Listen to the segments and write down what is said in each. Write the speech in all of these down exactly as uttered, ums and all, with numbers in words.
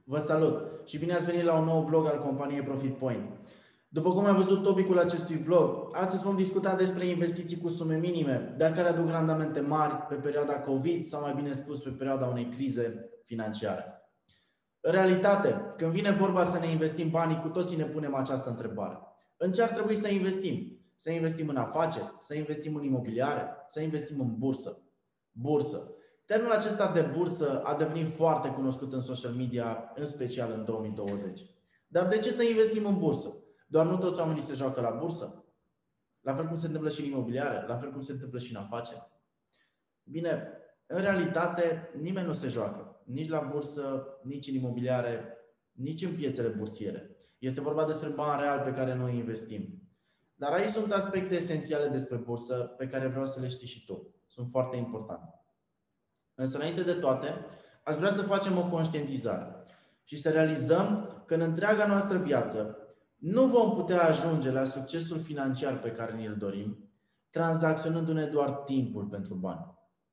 Vă salut și bine ați venit la un nou vlog al companiei Profit Point. După cum ai văzut topicul acestui vlog, astăzi vom discuta despre investiții cu sume minime, dar care aduc randamente mari pe perioada COVID sau, mai bine spus, pe perioada unei crize financiare. În realitate, când vine vorba să ne investim banii, cu toții ne punem această întrebare. În ce ar trebui să investim? Să investim în afaceri, să investim în imobiliare, să investim în bursă. Bursă. Termenul acesta de bursă a devenit foarte cunoscut în social media, în special în două mii douăzeci. Dar de ce să investim în bursă? Doar nu toți oamenii se joacă la bursă? La fel cum se întâmplă și în imobiliare, la fel cum se întâmplă și în afaceri. Bine, în realitate nimeni nu se joacă, nici la bursă, nici în imobiliare, nici în piețele bursiere. Este vorba despre bani reali pe care noi investim. Dar aici sunt aspecte esențiale despre bursă pe care vreau să le știi și tu. Sunt foarte importante. Însă, înainte de toate, aș vrea să facem o conștientizare și să realizăm că în întreaga noastră viață nu vom putea ajunge la succesul financiar pe care ni-l dorim, tranzacționându-ne doar timpul pentru bani.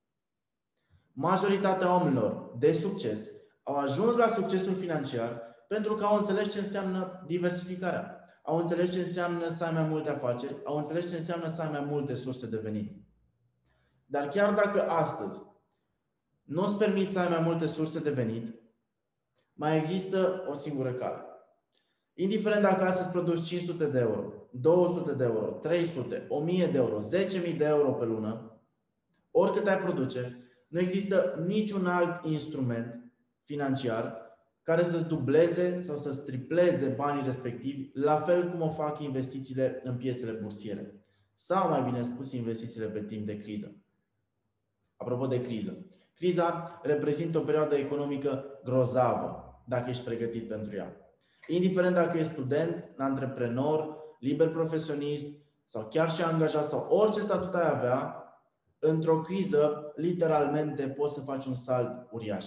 Majoritatea oamenilor de succes au ajuns la succesul financiar pentru că au înțeles ce înseamnă diversificarea, au înțeles ce înseamnă să ai mai multe afaceri, au înțeles ce înseamnă să ai mai multe surse de venit. Dar chiar dacă astăzi nu îți permiți să ai mai multe surse de venit, mai există o singură cale. Indiferent dacă astăzi produci cinci sute de euro, două sute de euro, trei sute, o mie de euro, zece mii de euro pe lună, oricât ai produce, nu există niciun alt instrument financiar care să-ți dubleze sau să-ți tripleze banii respectivi, la fel cum o fac investițiile în piețele bursiere. Sau, mai bine spus, investițiile pe timp de criză. Apropo de criză. Criza reprezintă o perioadă economică grozavă, dacă ești pregătit pentru ea. Indiferent dacă ești student, antreprenor, liber profesionist sau chiar și angajat sau orice statut ai avea, într-o criză, literalmente, poți să faci un salt uriaș.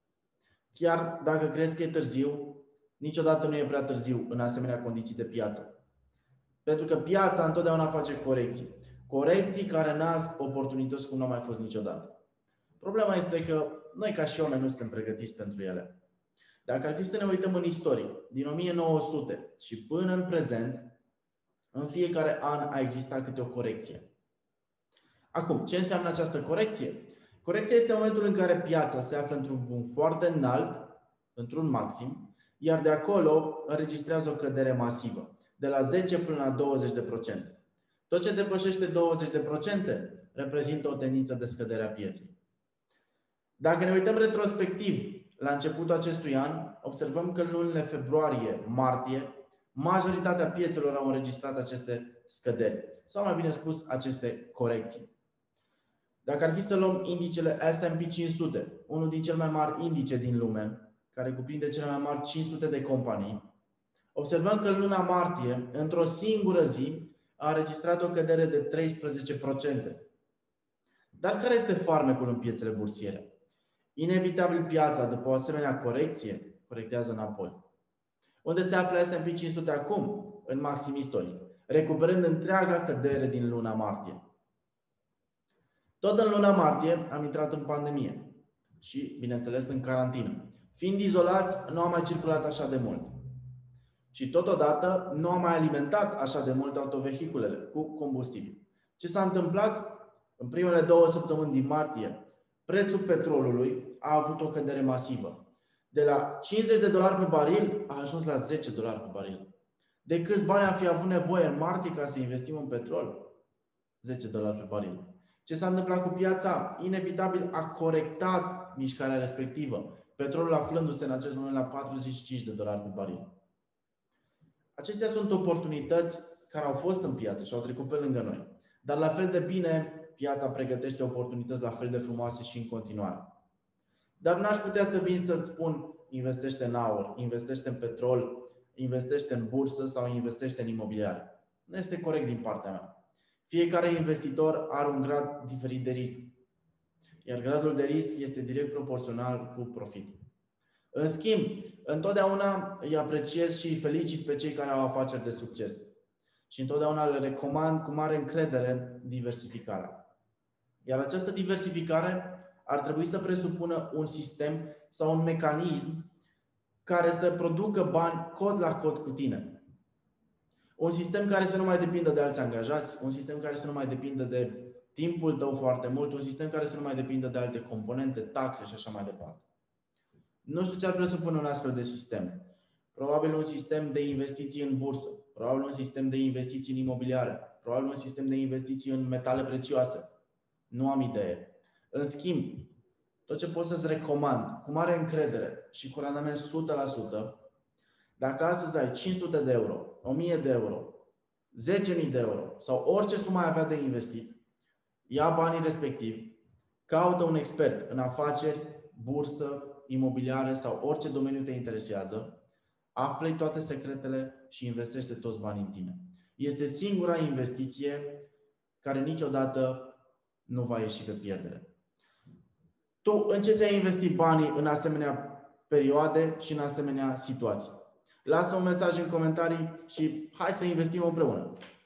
Chiar dacă crezi că e târziu, niciodată nu e prea târziu în asemenea condiții de piață. Pentru că piața întotdeauna face corecții. Corecții care nasc oportunități cum nu a mai fost niciodată. Problema este că noi, ca și oameni, nu suntem pregătiți pentru ele. Dacă ar fi să ne uităm în istoric, din o mie nouă sute și până în prezent, în fiecare an a existat câte o corecție. Acum, ce înseamnă această corecție? Corecția este momentul în care piața se află într-un punct foarte înalt, într-un maxim, iar de acolo înregistrează o cădere masivă, de la zece până la douăzeci de procente. Tot ce depășește douăzeci de procente reprezintă o tendință de scădere a pieței. Dacă ne uităm retrospectiv la începutul acestui an, observăm că în lunile februarie-martie, majoritatea piețelor au înregistrat aceste scăderi, sau mai bine spus, aceste corecții. Dacă ar fi să luăm indicele S and P cinci sute, unul din cele mai mari indice din lume, care cuprinde cele mai mari cinci sute de companii, observăm că în luna martie, într-o singură zi, a înregistrat o cădere de treisprezece procente. Dar care este farmecul în piețele bursiere? Inevitabil, piața, după o asemenea corecție, corectează înapoi. Unde se află S and P cinci sute acum? În maxim istoric, recuperând întreaga cădere din luna martie. Tot în luna martie am intrat în pandemie și, bineînțeles, în carantină. Fiind izolați, nu am mai circulat așa de mult. Și totodată nu am mai alimentat așa de mult autovehiculele cu combustibil. Ce s-a întâmplat? În primele două săptămâni din martie, prețul petrolului a avut o cădere masivă. De la cincizeci de dolari pe baril a ajuns la zece dolari pe baril. De câți bani am fi avut nevoie în martie ca să investim în petrol? zece dolari pe baril. Ce s-a întâmplat cu piața? Inevitabil a corectat mișcarea respectivă, petrolul aflându-se în acest moment la patruzeci și cinci de dolari pe baril. Acestea sunt oportunități care au fost în piață și au trecut pe lângă noi. Dar la fel de bine, piața pregătește oportunități la fel de frumoase și în continuare. Dar n-aș putea să vin să-ți spun investește în aur, investește în petrol, investește în bursă sau investește în imobiliare. Nu este corect din partea mea. Fiecare investitor are un grad diferit de risc, iar gradul de risc este direct proporțional cu profitul. În schimb, întotdeauna îi apreciez și îi felicit pe cei care au afaceri de succes și întotdeauna le recomand cu mare încredere diversificarea. Iar această diversificare ar trebui să presupună un sistem sau un mecanism care să producă bani cod la cod cu tine. Un sistem care să nu mai depindă de alți angajați, un sistem care să nu mai depindă de timpul tău foarte mult, un sistem care să nu mai depindă de alte componente, taxe și așa mai departe. Nu știu ce ar presupune un astfel de sistem. Probabil un sistem de investiții în bursă, probabil un sistem de investiții în imobiliare, probabil un sistem de investiții în metale prețioase. Nu am idee. În schimb, tot ce pot să-ți recomand cu mare încredere și cu randament o sută la sută, dacă astăzi ai cinci sute de euro, o mie de euro, zece mii de euro sau orice sumă ai avea de investit, ia banii respectivi, caută un expert în afaceri, bursă, imobiliare sau orice domeniu te interesează, află-i toate secretele și investește toți banii în tine. Este singura investiție care niciodată nu va ieși pe pierdere. Tu în ce ți-ai investit banii în asemenea perioade și în asemenea situații? Lasă un mesaj în comentarii și hai să investim împreună.